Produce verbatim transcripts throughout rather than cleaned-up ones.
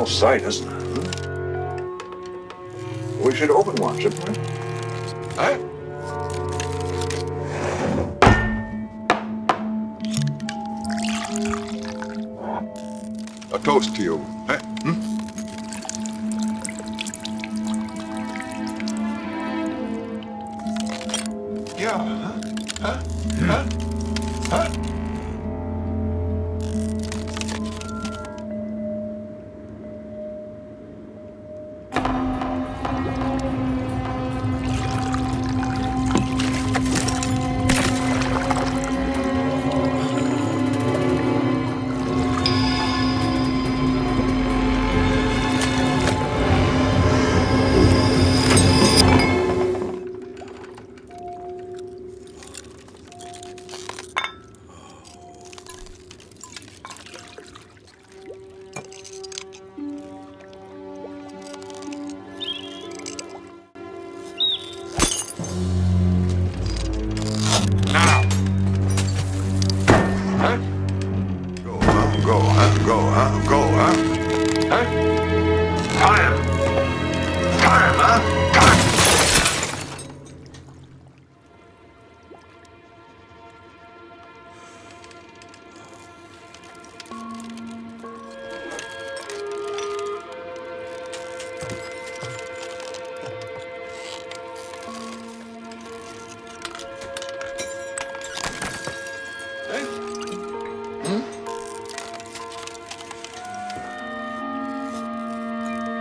beautiful sight, isn't it? We should open one, shouldn't we? Huh? A toast to you. Huh? Hmm? Yeah, huh? Huh? Huh? Huh? Now! Huh? Go, huh? Go, huh? Go, huh? Go, huh? Huh? Time! Time, huh? Time!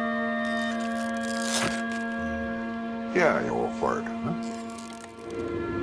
Yeah, you old fart, huh?